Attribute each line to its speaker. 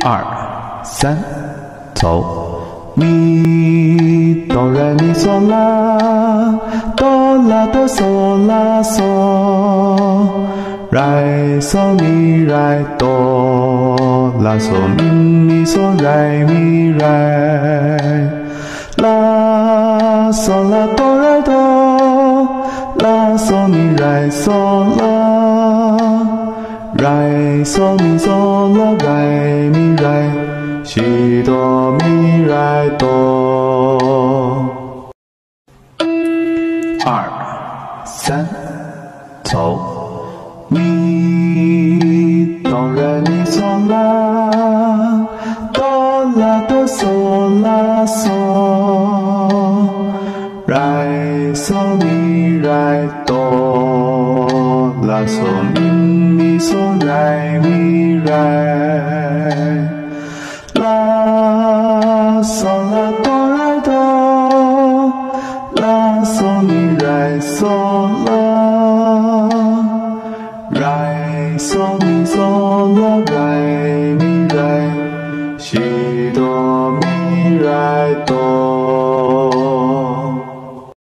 Speaker 1: 2、3，走。咪哆来咪嗦啦，哆啦哆嗦啦嗦，来嗦咪来哆啦嗦咪咪嗦来咪来，啦嗦啦哆来哆，啦嗦咪来嗦啦，来嗦咪嗦啦来咪来。西哆咪来哆，2、3，走。咪哆来咪嗦啦，哆啦哆嗦啦嗦，来嗦咪来哆，啦嗦咪咪嗦来咪来。啦嗦啦哆来哆，啦嗦咪来嗦啦，来嗦